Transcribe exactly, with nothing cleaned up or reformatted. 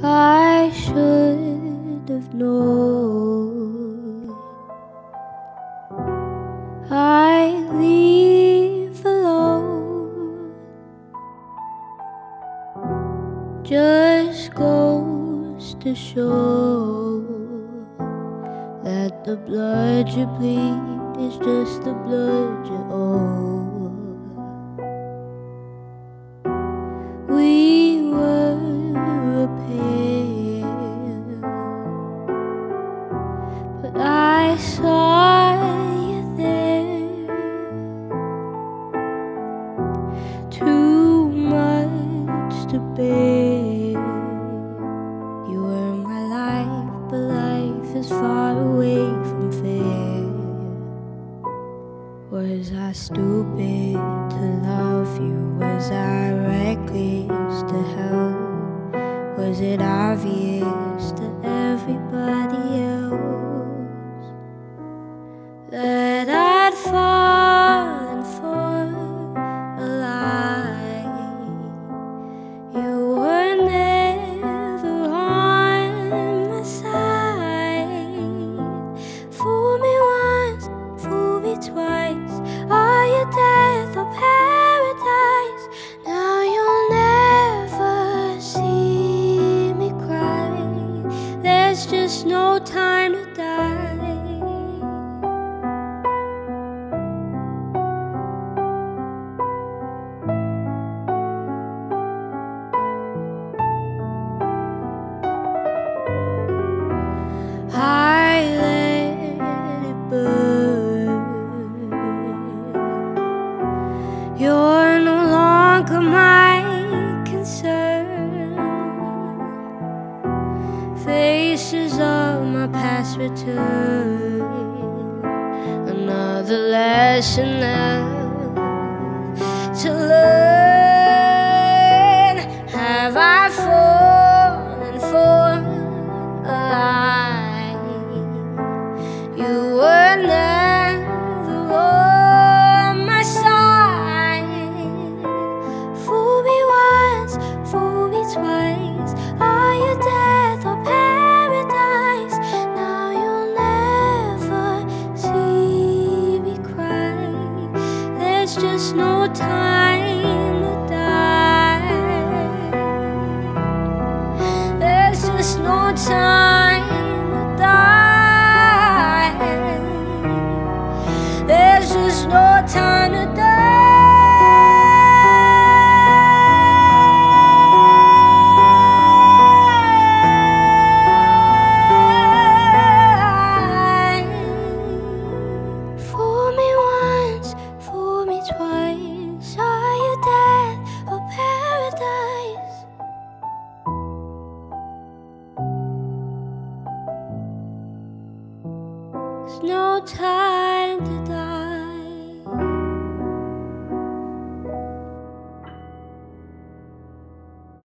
I should have known I leave alone just goes to show that the blood you bleed is just the blood you owe. We were a pair, but I saw you there. Too much to bear. You were my life, but life is far away from fair. Was I stupid to love you? Was I reckless to help? Was it obvious to everybody else that I'd fallen for a lie? You were never on my side. Fool me once, fool me twice. Are you death or paradise? Now you'll never see me cry. There's just no time to die. I let it burn. You're no longer my concern. Faces of my past return. Another lesson left to learn. Have I fallen for a lie? You were never on my side. Fool me once, fool me twice. Are you death or paradise? Now you'll never see me cry. There's just no time to die. There's just no time to die. There's just no time to die. Fool me once, fool me twice. Are you death or paradise? There's no time to